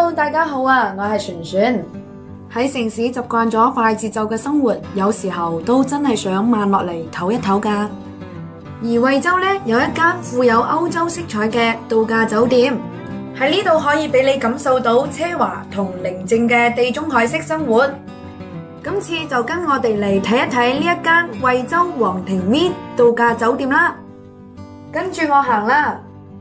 Hello， 大家好啊，我係璇璇。喺城市習慣咗快節奏嘅生活，有時候都真係想慢落嚟唞一唞㗎。而惠州呢，有一間富有歐洲色彩嘅度假酒店，喺呢度可以俾你感受到奢華同寧靜嘅地中海式生活。今次就跟我哋嚟睇一睇呢一間惠州皇庭 V 度假酒店啦。跟住我行啦。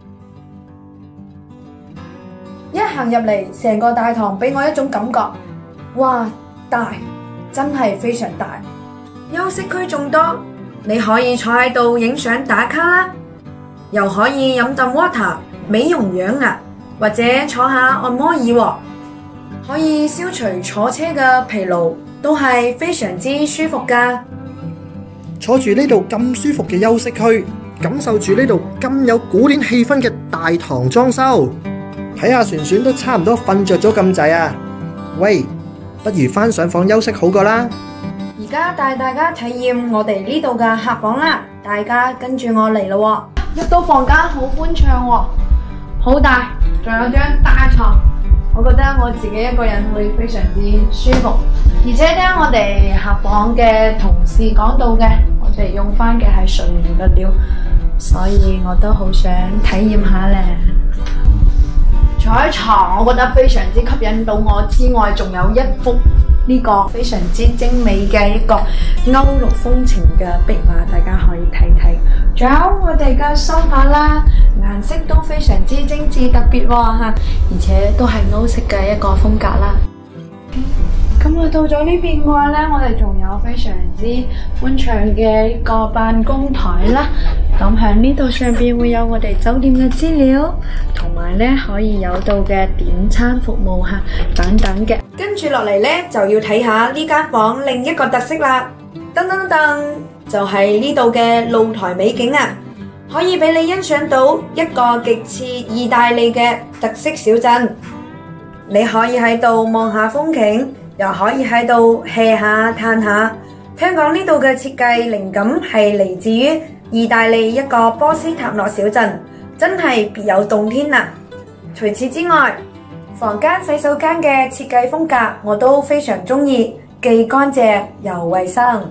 一行入嚟，成個大堂俾我一種感覺，哇，大，真係非常大。休息區眾多，你可以坐喺度影相打卡啦，又可以飲啖 water 美容養牙，或者坐下按摩椅喎，可以消除坐車嘅疲勞，都係非常之舒服㗎。 坐住呢度咁舒服嘅休息區，感受住呢度咁有古典氣氛嘅大堂裝修。睇下璇璇都差唔多瞓着咗咁滯啊！喂，不如返上房休息好過啦。 而家帶大家體驗我哋呢度嘅客房啦，大家跟住我嚟咯喎。入到房間好寬敞喎，好大，仲有張大床，我覺得我自己一個人會非常之舒服。而且聽我哋客房嘅同事講到嘅，我哋用翻嘅係純棉嘅料，所以我都好想體驗下咧。坐喺床，我覺得非常之吸引到我之外，仲有一幅呢個非常之精美嘅一個歐陸風情嘅壁畫，大家可以睇睇。仲有我哋嘅梳化啦，顏色都非常之精緻特別喎嚇，而且都係歐式嘅一個風格啦。咁我到咗呢邊嘅話呢，我哋仲有非常之寬敞嘅一個辦公台啦。咁喺呢度上邊會有我哋酒店嘅資料，同埋呢可以有到嘅點餐服務嚇等等嘅。跟住落嚟呢，就要睇下呢間房另一個特色啦。噔噔噔，就係呢度嘅露台美景啊，可以俾你欣賞到一個極似意大利嘅特色小鎮。你可以喺度望下風景，又可以喺度 hea 下嘆下。聽講呢度嘅設計靈感係嚟自於意大利一個波斯塔諾小鎮，真係別有洞天啊！除此之外，房間洗手間嘅設計風格我都非常中意，既乾淨又衛生。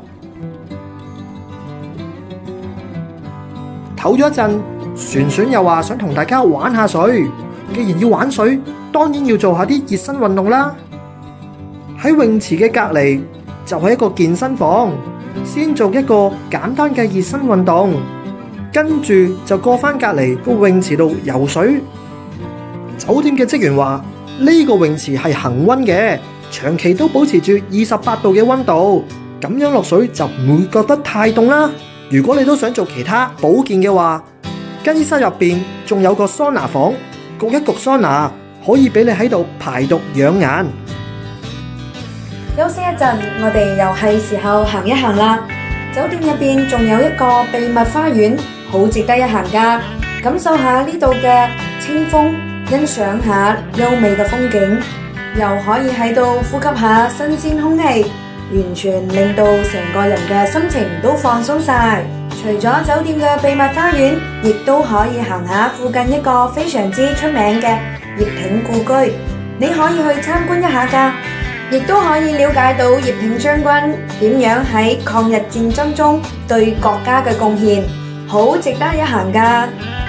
唞咗一陣，璇璇又話想同大家玩下水。既然要玩水，當然要做下啲熱身運動啦。喺泳池嘅隔離就係一個健身房，先做一個簡單嘅熱身運動，跟住就過返隔離個泳池度游水。酒店嘅職員話呢個泳池係恆溫嘅，長期都保持住28度嘅溫度，咁樣落水就唔會覺得太凍啦。如果你都想做其他保健嘅話，更衣室入邊仲有個桑拿房，焗一焗桑拿可以俾你喺度排毒養顏。 休息一陣，我哋又係時候行一行啦。酒店入邊仲有一個秘密花園，好值得一行噶。感受下呢度嘅清風，欣賞下優美嘅風景，又可以喺度呼吸下新鮮空氣，完全令到成個人嘅心情都放鬆晒。除咗酒店嘅秘密花園，亦都可以行下附近一個非常之出名嘅葉挺故居，你可以去參觀一下噶。亦都可以了解到葉挺將軍點樣喺抗日戰爭中對國家嘅貢獻，好值得一行噶。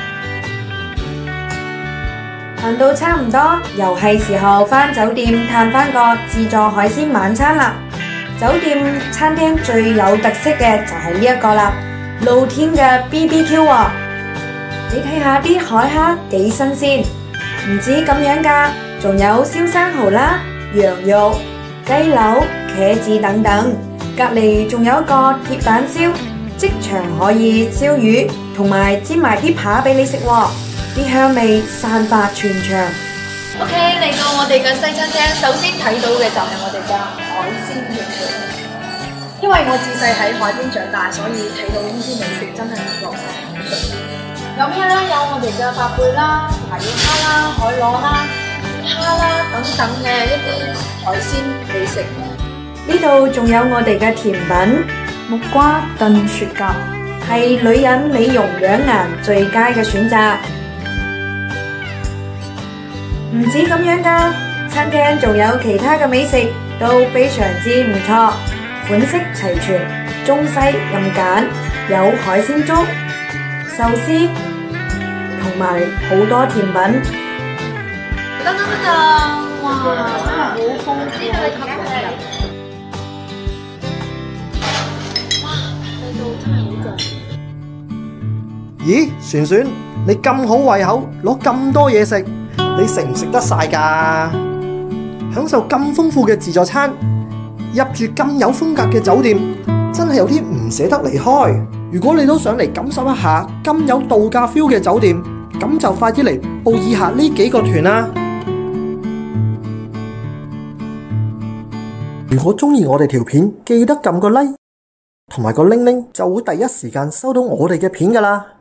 行到差唔多，又係時候返酒店嘆返個自助海鮮晚餐啦。酒店餐廳最有特色嘅就係呢一個啦，露天嘅 BBQ 喎。你睇下啲海蝦幾新鮮，唔止咁樣噶，仲有燒生蠔啦、羊肉、雞柳、茄子等等，隔籬仲有一個鐵板燒，即場可以燒魚，同埋煎埋啲扒俾你食喎，啲香味散發全場。OK， 嚟到我哋嘅西餐廳，首先睇到嘅就係我哋嘅海鮮型嘅，因為我自細喺海邊長大，所以睇到呢啲美食真係落晒口水。有咩咧？有我哋嘅白貝啦、排骨蝦啦、海螺啦、蝦啦等等嘅一啲海鮮美食。呢度仲有我哋嘅甜品木瓜燉雪蛤，係女人美容養顏最佳嘅選擇。唔止咁樣㗎， 餐廳仲有其他嘅美食都非常之唔錯，款式齊全，中西任揀，有海鮮粥、壽司同埋好多甜品。噔噔噔噔，哇，真係好豐富，好吸引人。 咦，璇璇，你咁好胃口，攞咁多嘢食，你食唔食得晒㗎？享受咁豐富嘅自助餐，入住咁有風格嘅酒店，真係有啲唔捨得離開。如果你都想嚟感受一下咁有度假 feel 嘅酒店，咁就快啲嚟報以下呢幾個團啦！如果鍾意我哋條片，記得撳個 like，同埋個鈴鈴就會第一時間收到我哋嘅片㗎啦。